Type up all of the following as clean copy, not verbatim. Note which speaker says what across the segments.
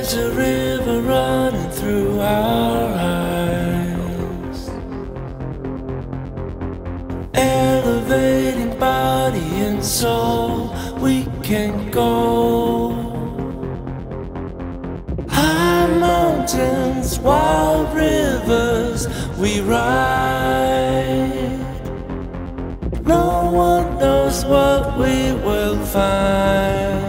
Speaker 1: There's a river running through our eyes, elevating body and soul. We can go high mountains, wild rivers we ride. No one knows what we will find.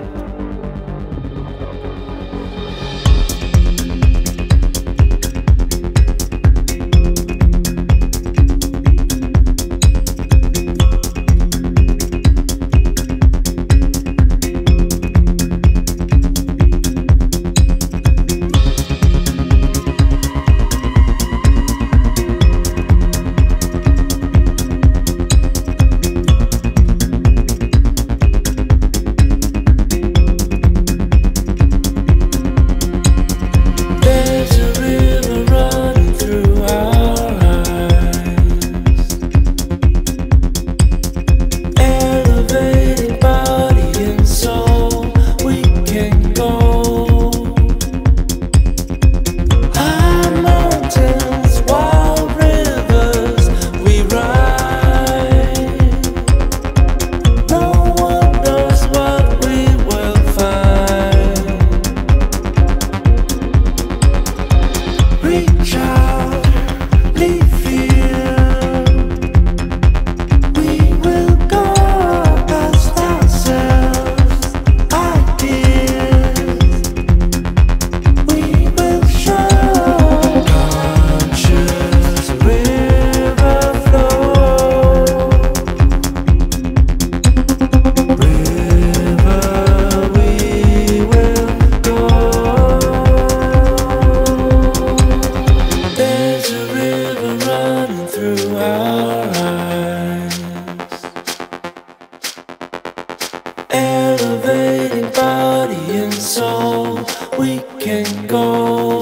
Speaker 1: Elevating body and soul, we can go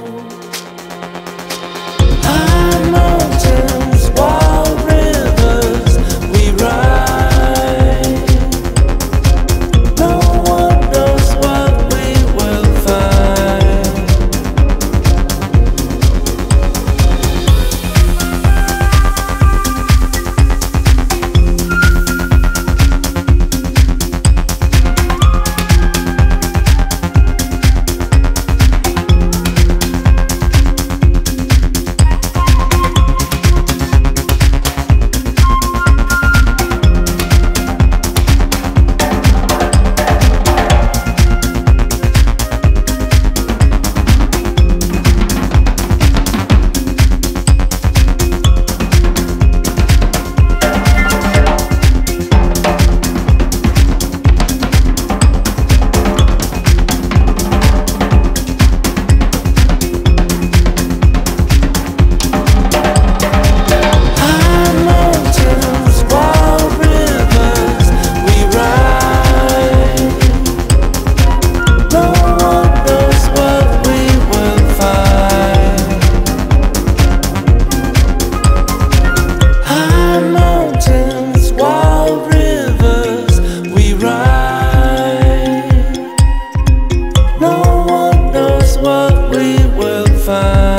Speaker 1: high mountains, wild rivers we ride. No one knows what we will find. What we will find.